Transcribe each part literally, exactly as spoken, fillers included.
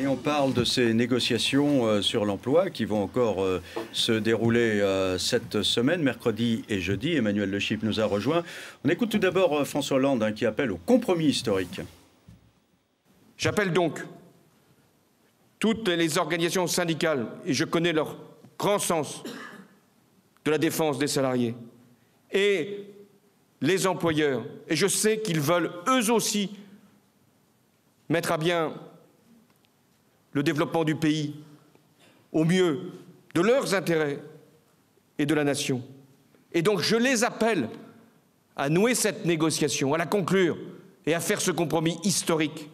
on parle de ces négociations euh, sur l'emploi qui vont encore euh, se dérouler euh, cette semaine, mercredi et jeudi. Emmanuel Le Chypre nous a rejoint. On écoute tout d'abord euh, François Hollande hein, qui appelle au compromis historique. J'appelle donc toutes les organisations syndicales, et je connais leur grand sens de la défense des salariés, et les employeurs, et je sais qu'ils veulent eux aussi mettre à bien le développement du pays au mieux de leurs intérêts et de la nation. Et donc je les appelle à nouer cette négociation, à la conclure et à faire ce compromis historique.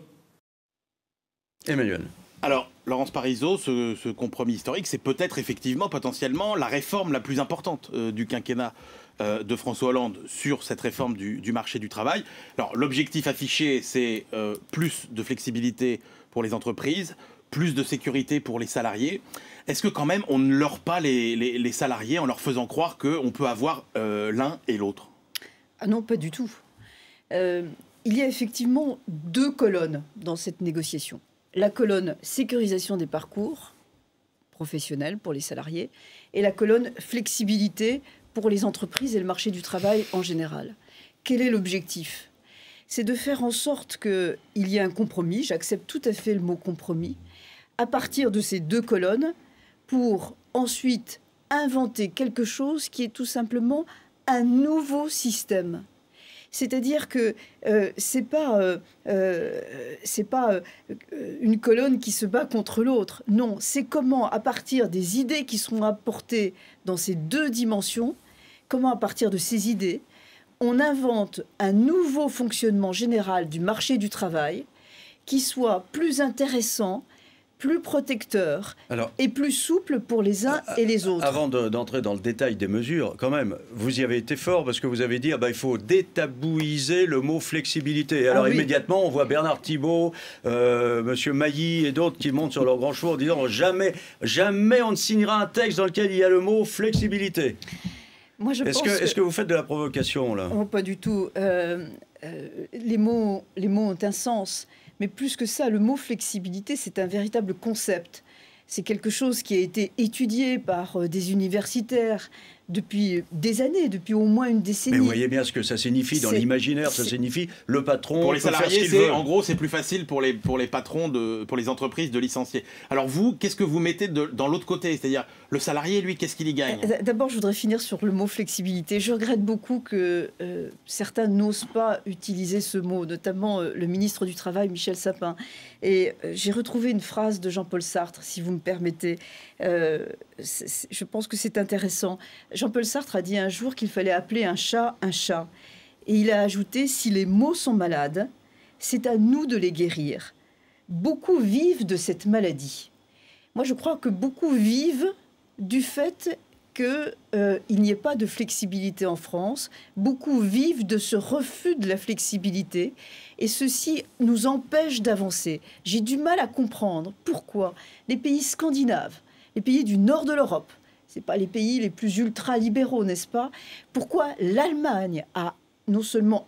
Emmanuel. Alors, Laurence Parisot, ce, ce compromis historique, c'est peut-être effectivement, potentiellement, la réforme la plus importante euh, du quinquennat euh, de François Hollande sur cette réforme du, du marché du travail. Alors, l'objectif affiché, c'est euh, plus de flexibilité pour les entreprises, plus de sécurité pour les salariés. Est-ce que quand même, on ne leurre pas les, les, les salariés en leur faisant croire qu'on peut avoir euh, l'un et l'autre? Ah non, pas du tout. Euh, il y a effectivement deux colonnes dans cette négociation. La colonne sécurisation des parcours professionnels pour les salariés et la colonne flexibilité pour les entreprises et le marché du travail en général. Quel est l'objectif? C'est de faire en sorte qu'il y ait un compromis, j'accepte tout à fait le mot compromis, à partir de ces deux colonnes pour ensuite inventer quelque chose qui est tout simplement un nouveau système. C'est-à-dire que euh, c'est pas, euh, euh, c'est pas euh, une colonne qui se bat contre l'autre. Non, c'est comment, à partir des idées qui seront apportées dans ces deux dimensions, comment, à partir de ces idées, on invente un nouveau fonctionnement général du marché du travail qui soit plus intéressant, plus protecteur Alors, et plus souple pour les uns et les autres. Avant de, d'entrer dans le détail des mesures, quand même, vous y avez été fort parce que vous avez dit ah ben, il faut détabouiser le mot flexibilité. Alors ah oui. immédiatement, on voit Bernard Thibault, euh, Monsieur Mailly et d'autres qui montent sur leurs grands chevaux en disant jamais, jamais on ne signera un texte dans lequel il y a le mot flexibilité. Moi, je est-ce, pense que, que... est-ce que vous faites de la provocation là? Oh, pas du tout. Euh, euh, les mots, les mots ont un sens. Mais plus que ça, le mot flexibilité, c'est un véritable concept. C'est quelque chose qui a été étudié par des universitaires depuis des années, depuis au moins une décennie. Mais vous voyez bien ce que ça signifie dans c'est, l'imaginaire, ça signifie le patron. Pour les salariés, c'est, en gros, c'est plus facile pour les, pour les patrons, de, pour les entreprises de licencier. Alors vous, qu'est-ce que vous mettez de, dans l'autre côté? C'est-à-dire, le salarié, lui, qu'est-ce qu'il y gagne? D'abord, je voudrais finir sur le mot flexibilité. Je regrette beaucoup que euh, certains n'osent pas utiliser ce mot, notamment euh, le ministre du Travail, Michel Sapin. Et euh, j'ai retrouvé une phrase de Jean-Paul Sartre, si vous me permettez. Euh, c'est, c'est, je pense que c'est intéressant. Jean-Paul Sartre a dit un jour qu'il fallait appeler un chat un chat. Et il a ajouté, si les mots sont malades, c'est à nous de les guérir. Beaucoup vivent de cette maladie. Moi, je crois que beaucoup vivent du fait qu'il euh, n'y ait pas de flexibilité en France. Beaucoup vivent de ce refus de la flexibilité. Et ceci nous empêche d'avancer. J'ai du mal à comprendre pourquoi les pays scandinaves, les pays du nord de l'Europe, ce n'est pas les pays les plus ultra-libéraux, n'est-ce pas? Pourquoi l'Allemagne a non seulement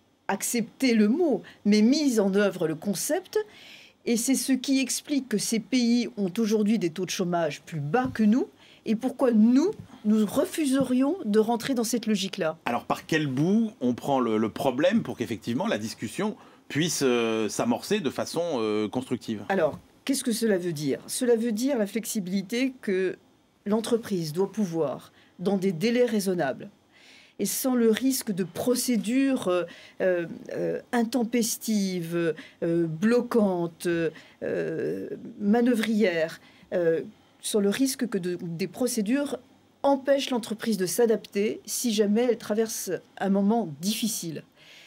accepté le mot, mais mis en œuvre le concept? Et c'est ce qui explique que ces pays ont aujourd'hui des taux de chômage plus bas que nous. Et pourquoi nous, nous refuserions de rentrer dans cette logique-là? Alors, par quel bout on prend le, le problème pour qu'effectivement la discussion puisse euh, s'amorcer de façon euh, constructive? Alors, qu'est-ce que cela veut dire? Cela veut dire la flexibilité que l'entreprise doit pouvoir, dans des délais raisonnables, et sans le risque de procédures euh, euh, intempestives, euh, bloquantes, euh, manœuvrières, euh, sur le risque que de, des procédures empêchent l'entreprise de s'adapter si jamais elle traverse un moment difficile.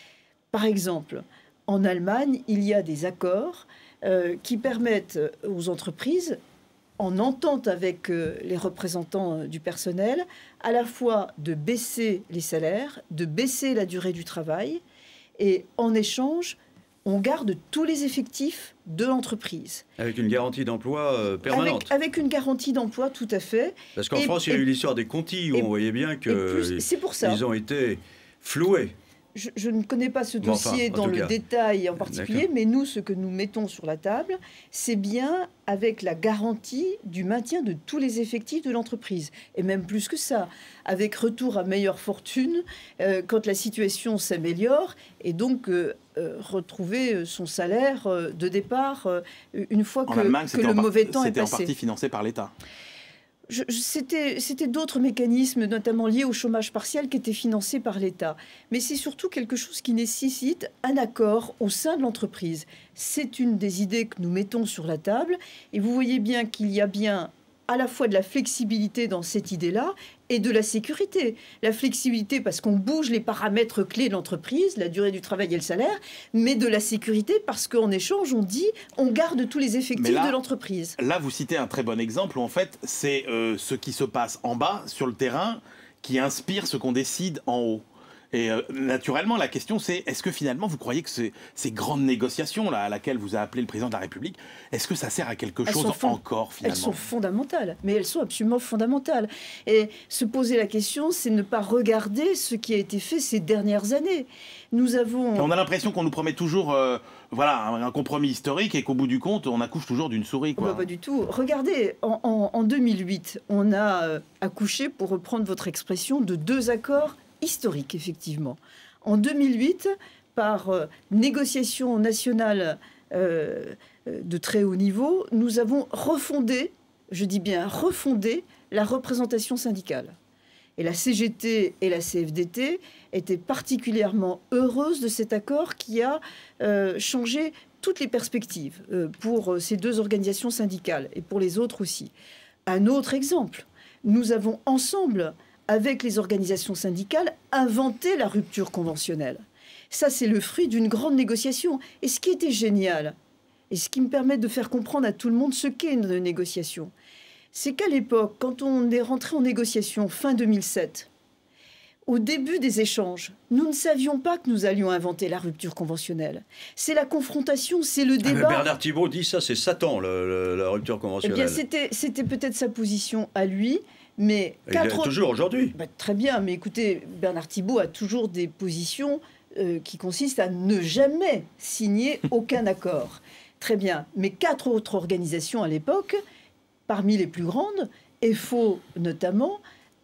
Par exemple, en Allemagne, il y a des accords euh, qui permettent aux entreprises, en entente avec euh, les représentants euh, du personnel, à la fois de baisser les salaires, de baisser la durée du travail, et en échange, on garde tous les effectifs de l'entreprise. Avec une garantie d'emploi euh, permanente. Avec, avec une garantie d'emploi, tout à fait. Parce qu'en et, France, il y a et, eu l'histoire des Conti, où et, on voyait bien qu'ils ont été floués. je, je ne connais pas ce dossier enfin, dans le cas. détail en particulier, mais nous, ce que nous mettons sur la table, c'est bien avec la garantie du maintien de tous les effectifs de l'entreprise. Et même plus que ça, avec retour à meilleure fortune euh, quand la situation s'améliore, et donc euh, euh, retrouver son salaire euh, de départ euh, une fois que, Allemagne, que le mauvais temps est C'était en passé. partie financé par l'État. Je- je- C'était c'était d'autres mécanismes, notamment liés au chômage partiel, qui étaient financés par l'État. Mais c'est surtout quelque chose qui nécessite un accord au sein de l'entreprise. C'est une des idées que nous mettons sur la table. Et vous voyez bien qu'il y a bien à la fois de la flexibilité dans cette idée-là et de la sécurité. La flexibilité parce qu'on bouge les paramètres clés de l'entreprise, la durée du travail et le salaire, mais de la sécurité parce qu'en échange, on dit on garde tous les effectifs là, de l'entreprise. Là, vous citez un très bon exemple où en fait, c'est euh, ce qui se passe en bas, sur le terrain, qui inspire ce qu'on décide en haut. Et euh, naturellement, la question c'est, est-ce que finalement vous croyez que ces, ces grandes négociations là, à laquelle vous a appelé le président de la République, est-ce que ça sert à quelque Elles chose sont fond- encore finalement? Elles sont fondamentales, mais elles sont absolument fondamentales. Et se poser la question, c'est ne pas regarder ce qui a été fait ces dernières années. Nous avons... Et on a l'impression qu'on nous promet toujours euh, voilà, un, un compromis historique et qu'au bout du compte, on accouche toujours d'une souris. Oh Quoi. bah, pas du tout. Regardez, en, en- en deux mille huit, on a euh, accouché, pour reprendre votre expression, de deux accords historiques, effectivement. En deux mille huit, par euh, négociation nationale euh, euh, de très haut niveau, nous avons refondé, je dis bien refondé, la représentation syndicale. Et la C G T et la C F D T étaient particulièrement heureuses de cet accord qui a euh, changé toutes les perspectives euh, pour euh, ces deux organisations syndicales et pour les autres aussi. Un autre exemple, nous avons ensemble, avec les organisations syndicales, inventé la rupture conventionnelle. Ça, c'est le fruit d'une grande négociation. Et ce qui était génial, et ce qui me permet de faire comprendre à tout le monde ce qu'est une négociation, c'est qu'à l'époque, quand on est rentré en négociation fin deux mille sept, au début des échanges, nous ne savions pas que nous allions inventer la rupture conventionnelle. C'est la confrontation, c'est le Ah, mais débat. Bernard Thibault dit ça, c'est Satan, le- le- la rupture Eh conventionnelle. bien, c'était, c'était peut-être sa position à lui, mais Et il quatre est autres- toujours aujourd'hui. Bah, très bien, mais écoutez, Bernard Thibault a toujours des positions euh, qui consistent à ne jamais signer aucun accord. Très bien, mais quatre autres organisations à l'époque, parmi les plus grandes, F O notamment,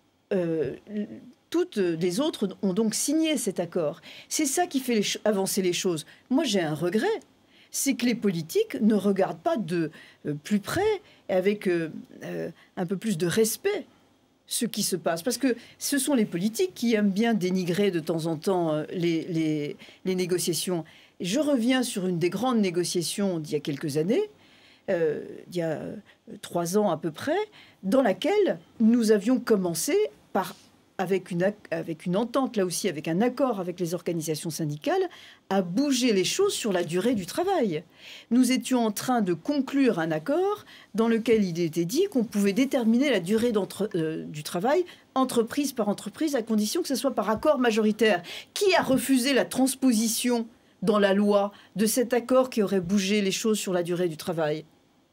euh, toutes les autres ont donc signé cet accord. C'est ça qui fait les ch- avancer les choses. Moi, j'ai un regret, c'est que les politiques ne regardent pas de euh, plus près et avec euh, euh, un peu plus de respect ce qui se passe. Parce que ce sont les politiques qui aiment bien dénigrer de temps en temps euh, les, les, les négociations. Et je reviens sur une des grandes négociations d'il y a quelques années, euh, il y a euh, trois ans à peu près, dans laquelle nous avions commencé par, avec une, ac- avec une entente, là aussi, avec un accord avec les organisations syndicales, à bouger les choses sur la durée du travail. Nous étions en train de conclure un accord dans lequel il était dit qu'on pouvait déterminer la durée d'entre- euh, du travail entreprise par entreprise, à condition que ce soit par accord majoritaire. Qui a refusé la transposition dans la loi de cet accord qui aurait bougé les choses sur la durée du travail?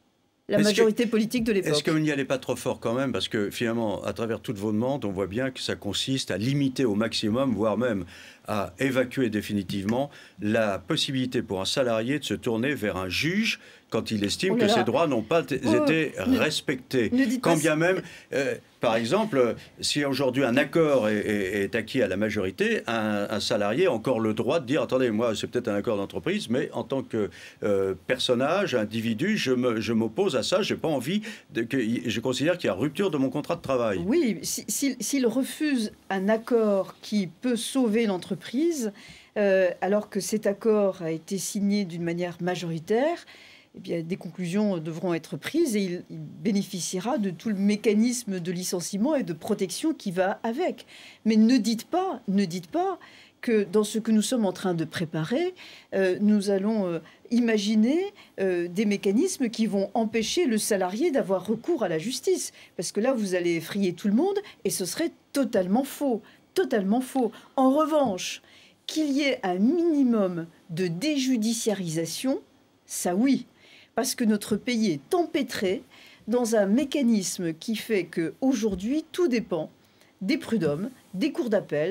La Est-ce majorité politique de Est-ce l'époque. que vous n'y allez pas trop fort quand même? Parce que finalement, à travers toute votre demande, on voit bien que ça consiste à limiter au maximum, voire même à évacuer définitivement la possibilité pour un salarié de se tourner vers un juge quand il estime Oh là que là. ses droits n'ont pas t- Oh, été ne- respectés. ne dites Quand pas bien ça. même, euh, par exemple, si aujourd'hui un accord est, est- est acquis à la majorité, un, un salarié a encore le droit de dire, attendez, moi c'est peut-être un accord d'entreprise, mais en tant que euh, personnage, individu, je, me, je m'oppose à ça, j'ai pas envie, de, que, je considère qu'il y a rupture de mon contrat de travail. Oui, si- si- s'il refuse un accord qui peut sauver l'entreprise, euh, alors que cet accord a été signé d'une manière majoritaire, eh bien, des conclusions devront être prises et il, il bénéficiera de tout le mécanisme de licenciement et de protection qui va avec. Mais ne dites pas, ne dites pas que dans ce que nous sommes en train de préparer, euh, nous allons euh, imaginer euh, des mécanismes qui vont empêcher le salarié d'avoir recours à la justice. Parce que là, vous allez effrayer tout le monde et ce serait totalement faux. Totalement faux. En revanche, qu'il y ait un minimum de déjudiciarisation, ça oui. Parce que notre pays est empêtré dans un mécanisme qui fait qu'aujourd'hui, tout dépend des prud'hommes, des cours d'appel,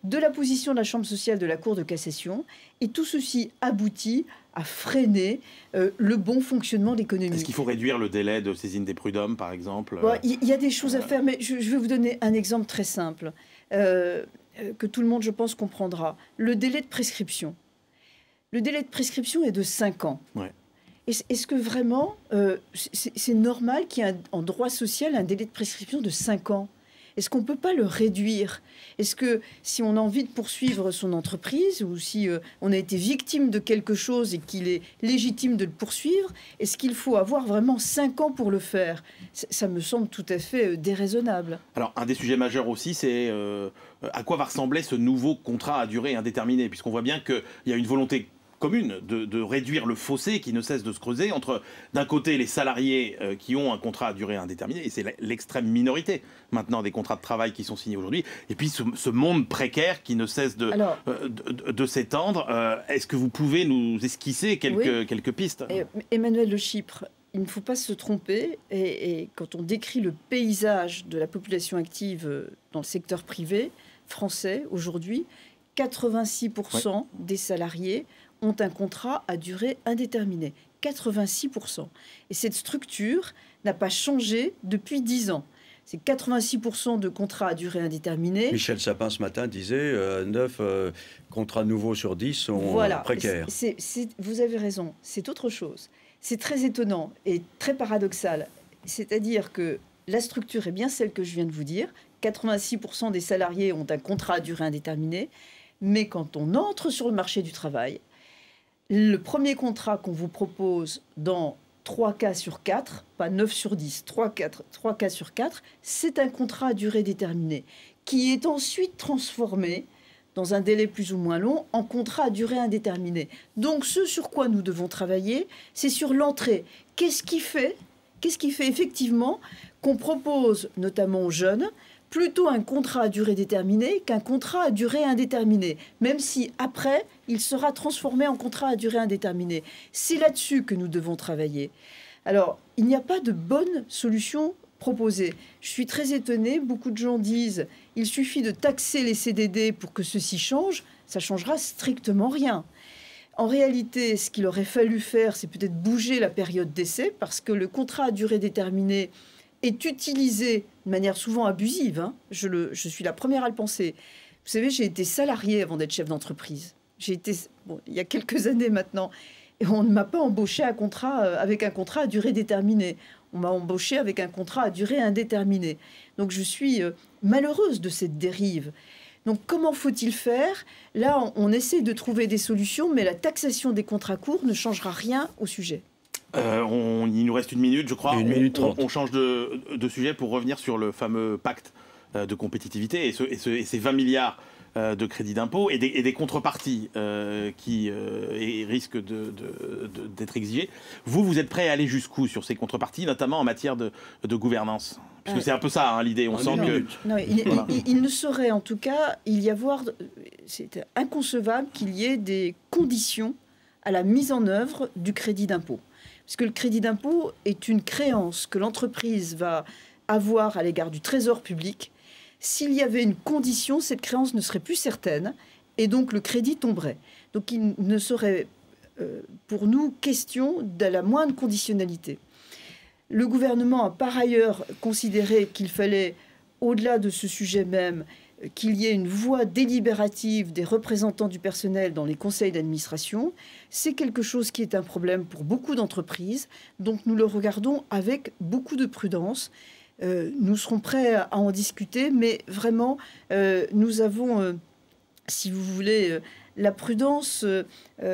de la position de la Chambre sociale de la Cour de cassation. Et tout ceci aboutit à freiner euh, le bon fonctionnement de l'économie. Est-ce qu'il faut réduire le délai de saisine des prud'hommes, par exemple? Bon, il y a des choses à faire, mais je, je vais vous donner un exemple très simple, euh, que tout le monde, je pense, comprendra. Le délai de prescription. Le délai de prescription est de cinq ans. Ouais. Est-ce que vraiment, euh, c'est normal qu'il y ait un, en droit social un délai de prescription de cinq ans? Est-ce qu'on ne peut pas le réduire? Est-ce que si on a envie de poursuivre son entreprise ou si euh, on a été victime de quelque chose et qu'il est légitime de le poursuivre, est-ce qu'il faut avoir vraiment cinq ans pour le faire? Ça, ça me semble tout à fait euh, déraisonnable. Alors, un des sujets majeurs aussi, c'est euh, à quoi va ressembler ce nouveau contrat à durée indéterminée, puisqu'on voit bien qu'il y a une volonté commune de, de réduire le fossé qui ne cesse de se creuser entre, d'un côté, les salariés euh, qui ont un contrat à durée indéterminée, et c'est l'extrême minorité maintenant des contrats de travail qui sont signés aujourd'hui, et puis ce, ce monde précaire qui ne cesse de, Alors, euh, de, de, de s'étendre. Euh, Est-ce que vous pouvez nous esquisser quelques, oui. quelques pistes? Et Emmanuel Le Chypre, il ne faut pas se tromper, et, et quand on décrit le paysage de la population active dans le secteur privé français aujourd'hui, quatre-vingt-six pour cent ouais. des salariés ont un contrat à durée indéterminée. quatre-vingt-six pour cent. Et cette structure n'a pas changé depuis dix ans. C'est quatre-vingt-six pour cent de contrats à durée indéterminée. Michel Sapin, ce matin, disait euh, neuf euh, contrats nouveaux sur dix sont voilà. précaires. C'est, c'est, vous avez raison, c'est autre chose. C'est très étonnant et très paradoxal. C'est-à-dire que la structure est bien celle que je viens de vous dire. quatre-vingt-six pour cent des salariés ont un contrat à durée indéterminée. Mais quand on entre sur le marché du travail, le premier contrat qu'on vous propose dans trois cas sur quatre, pas neuf sur dix, trois, quatre, trois cas sur quatre, c'est un contrat à durée déterminée qui est ensuite transformé dans un délai plus ou moins long en contrat à durée indéterminée. Donc ce sur quoi nous devons travailler, c'est sur l'entrée. Qu'est-ce qui fait, qu'est-ce qui fait effectivement qu'on propose notamment aux jeunes plutôt un contrat à durée déterminée qu'un contrat à durée indéterminée, même si après, il sera transformé en contrat à durée indéterminée. C'est là-dessus que nous devons travailler. Alors, il n'y a pas de bonne solution proposée. Je suis très étonnée, beaucoup de gens disent « il suffit de taxer les C D D pour que ceci change », ça ne changera strictement rien. En réalité, ce qu'il aurait fallu faire, c'est peut-être bouger la période d'essai, parce que le contrat à durée déterminée est utilisé de manière souvent abusive. Hein. Je, le, je suis la première à le penser. Vous savez, j'ai été salariée avant d'être chef d'entreprise. J'ai été, bon, il y a quelques années maintenant, et on ne m'a pas embauché à contrat, avec un contrat à durée déterminée. On m'a embauché avec un contrat à durée indéterminée. Donc je suis malheureuse de cette dérive. Donc comment faut-il faire? Là, on, on essaie de trouver des solutions, mais la taxation des contrats courts ne changera rien au sujet. Euh, on, il nous reste une minute, je crois. Une minute on, trente. On change de, de sujet pour revenir sur le fameux pacte de compétitivité et, ce, et, ce, et ces vingt milliards euh, de crédits d'impôt et des, et des contreparties euh, qui euh, risquent de, de, de, d'être exigées. Vous, vous êtes prêt à aller jusqu'où sur ces contreparties, notamment en matière de, de gouvernance? Parce que euh, c'est un peu ça, hein, l'idée. On sent non, que... Non, il, voilà. il, il ne saurait, en tout cas, il y avoir... C'est inconcevable qu'il y ait des conditions à la mise en œuvre du crédit d'impôt. Parce que le crédit d'impôt est une créance que l'entreprise va avoir à l'égard du trésor public. S'il y avait une condition, cette créance ne serait plus certaine et donc le crédit tomberait. Donc il ne serait euh, pour nous question de la moindre conditionnalité. Le gouvernement a par ailleurs considéré qu'il fallait, au-delà de ce sujet même, qu'il y ait une voix délibérative des représentants du personnel dans les conseils d'administration. C'est quelque chose qui est un problème pour beaucoup d'entreprises, donc nous le regardons avec beaucoup de prudence. Euh, nous serons prêts à en discuter, mais vraiment, euh, nous avons, euh, si vous voulez, euh, la prudence euh,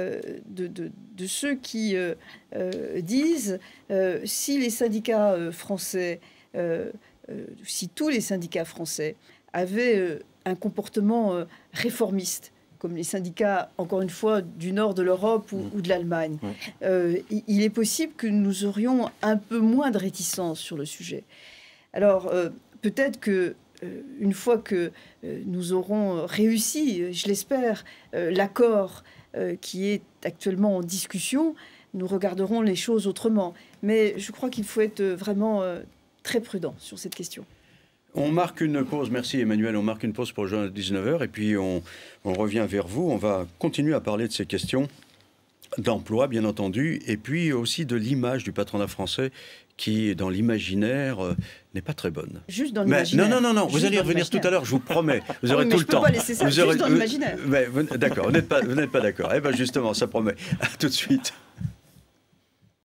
de, de, de ceux qui euh, euh, disent euh, si les syndicats euh, français, euh, euh, si tous les syndicats français avaient euh, un comportement euh, réformiste, comme les syndicats, encore une fois, du nord de l'Europe ou, mmh. ou de l'Allemagne. Mmh. Euh, il est possible que nous aurions un peu moins de réticence sur le sujet. Alors, euh, peut-être que euh, une fois que euh, nous aurons réussi, je l'espère, euh, l'accord euh, qui est actuellement en discussion, nous regarderons les choses autrement. Mais je crois qu'il faut être vraiment euh, très prudent sur cette question. On marque une pause, merci Emmanuel, on marque une pause pour le journal de dix-neuf heures et puis on, on revient vers vous. On va continuer à parler de ces questions d'emploi, bien entendu, et puis aussi de l'image du patronat français qui, dans l'imaginaire, euh, n'est pas très bonne. Juste dans l'imaginaire. Non, non, non, non, Juste vous allez y revenir tout à l'heure, je vous promets. Vous aurez oui, tout mais le je temps. peux pas laisser ça vous juste aurez, dans l'imaginaire. D'accord, vous n'êtes pas, vous n'êtes pas d'accord. Eh bien justement, ça promet. À tout de suite.